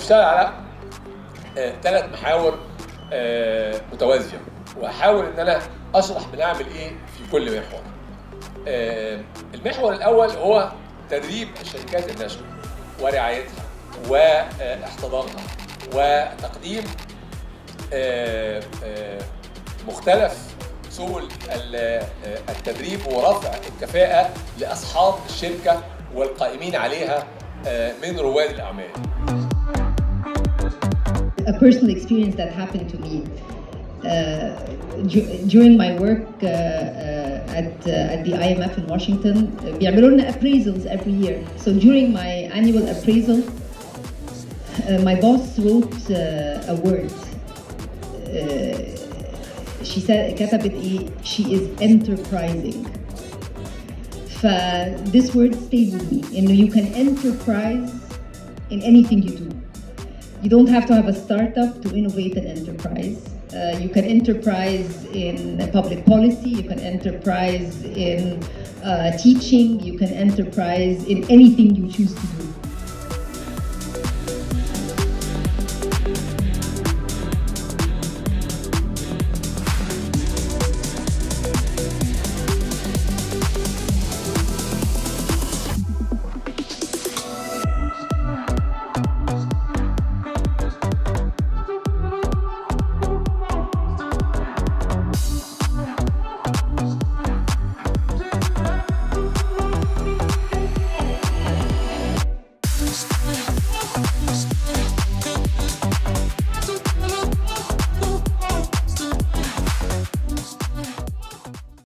بشتغل على 3 محاور متوازيه، واحاول ان انا اشرح بنعمل ايه في كل محور. المحور الاول هو تدريب شركات النشر ورعايتها واحتضانها وتقديم مختلف سبل التدريب ورفع الكفاءة لأصحاب الشركة والقائمين عليها من رواد الأعمال. A personal experience that happened to me during my work at the IMF in Washington. بيعملوا لنا appraisals every year. So during my annual appraisal, my boss wrote a word. She said, كتبت إيه? She is enterprising. This word stayed with me. You can enterprise in anything you do. You don't have to have a startup to innovate an enterprise. You can enterprise in public policy. You can enterprise in teaching. You can enterprise in anything you choose to do.